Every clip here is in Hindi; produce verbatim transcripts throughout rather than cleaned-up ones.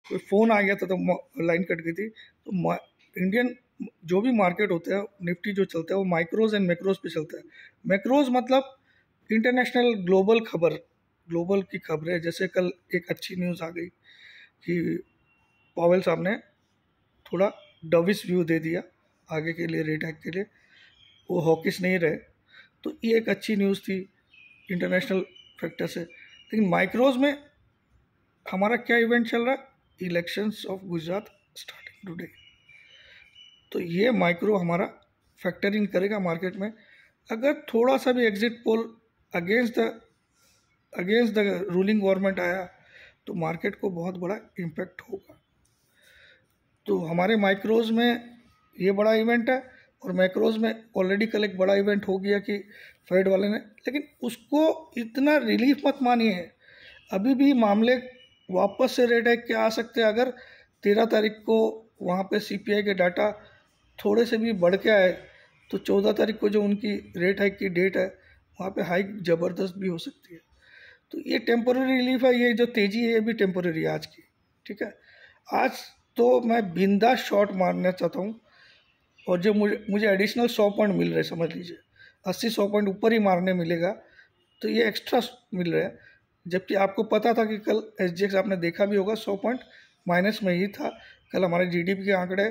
कोई फ़ोन आ गया था तो लाइन कट गई थी। तो इंडियन जो भी मार्केट होता है, निफ्टी जो चलता है वो माइक्रोज एंड मैक्रोज पे चलता है। मैक्रोज मतलब इंटरनेशनल ग्लोबल खबर, ग्लोबल की खबरें। जैसे कल एक अच्छी न्यूज़ आ गई कि पावेल साहब ने थोड़ा डविश व्यू दे दिया आगे के लिए, रेट हाइक के लिए, वो हॉकिश नहीं रहे, तो ये एक अच्छी न्यूज़ थी इंटरनेशनल फैक्टर से। लेकिन माइक्रोज में हमारा क्या इवेंट चल रहा है, elections of Gujarat starting today, तो ये माइक्रो हमारा फैक्टर इन करेगा मार्केट में। अगर थोड़ा सा भी exit poll against the against the ruling government आया तो मार्केट को बहुत बड़ा इम्पैक्ट होगा। तो हमारे माइक्रोज में ये बड़ा इवेंट है, और मैक्रोज में ऑलरेडी कल एक बड़ा इवेंट हो गया कि फेड वाले ने, लेकिन उसको इतना रिलीफ मत मानिए। अभी भी मामले वापस से रेट हाइक के आ सकते हैं। अगर तेरह तारीख को वहाँ पे सीपीआई के डाटा थोड़े से भी बढ़ के आए तो चौदह तारीख को जो उनकी रेट हाइक की डेट है वहाँ पे हाइक ज़बरदस्त भी हो सकती है। तो ये टेम्पोररी रिलीफ है, ये जो तेज़ी है ये भी टेम्पोररी है आज की, ठीक है। आज तो मैं बिंदास शॉर्ट मारना चाहता हूँ, और जो मुझे मुझे एडिशनल सौ पॉइंट मिल रहे हैं, समझ लीजिए अस्सी सौ पॉइंट ऊपर ही मारने मिलेगा, तो ये एक्स्ट्रा मिल रहा है। जबकि आपको पता था कि कल एस जी एक्स आपने देखा भी होगा सौ पॉइंट माइनस में ही था। कल हमारे जी डी पी के आंकड़े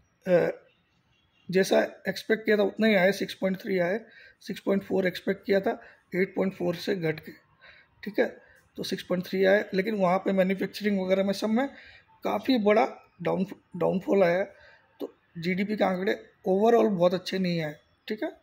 जैसा एक्सपेक्ट किया था उतना ही आए, सिक्स पॉइंट थ्री आए, सिक्स पॉइंट फोर एक्सपेक्ट किया था, एट पॉइंट फोर से घट के, ठीक है, तो सिक्स पॉइंट थ्री आए। लेकिन वहाँ पे मैन्युफैक्चरिंग वगैरह में सब में काफ़ी बड़ा डाउन डाउनफॉल आया, तो जीडीपी के आंकड़े ओवरऑल बहुत अच्छे नहीं आए, ठीक है।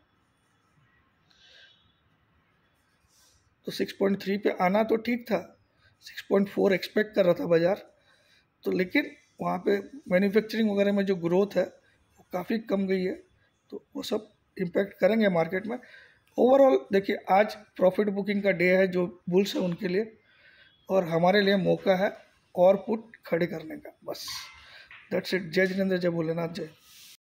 तो सिक्स पॉइंट थ्री पे आना तो ठीक था, सिक्स पॉइंट फोर एक्सपेक्ट कर रहा था बाज़ार, तो लेकिन वहाँ पे मैन्युफैक्चरिंग वगैरह में जो ग्रोथ है वो काफ़ी कम गई है, तो वो सब इम्पैक्ट करेंगे मार्केट में। ओवरऑल देखिए आज प्रॉफिट बुकिंग का डे है जो बुल्स है उनके लिए, और हमारे लिए मौका है और पुट खड़े करने का, बस दैट्स इट। जय जिनेंद्र, जय भोलेनाथ, जय।